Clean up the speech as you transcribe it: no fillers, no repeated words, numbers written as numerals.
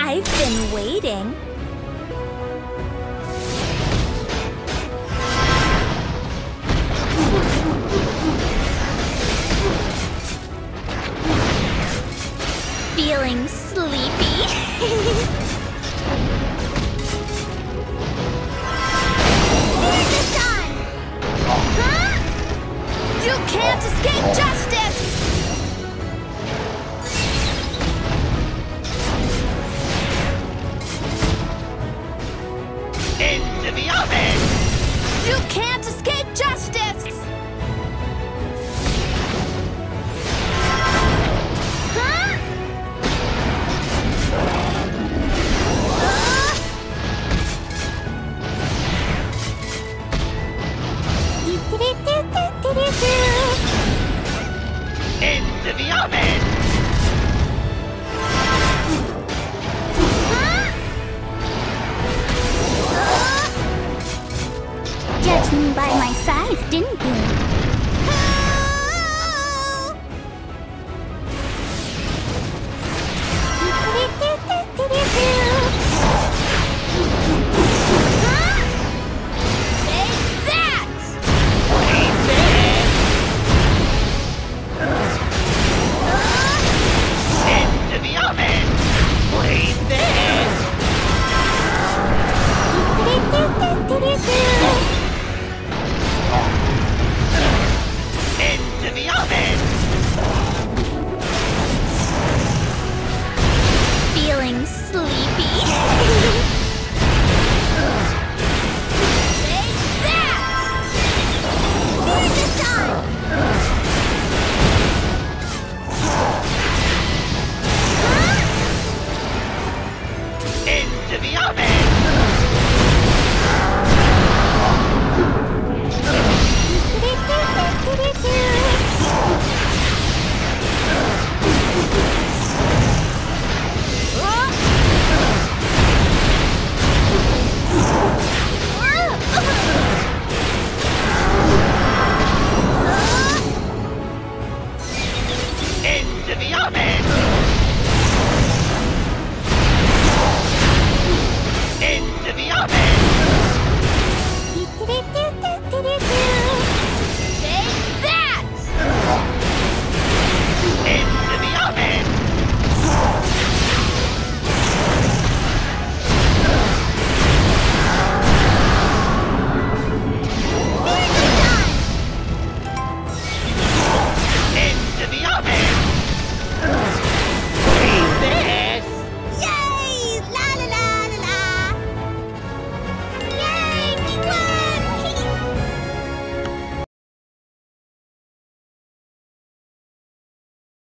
I've been waiting. Feeling sleepy? This time! Huh? You can't escape justice! Into the oven! You can't escape justice! Huh? Into the oven! Judged me by my size, didn't you? Take that! Into the oven! Wait there! Into the oven! Feeling sleepy? Take that! Here this time! Into the oven!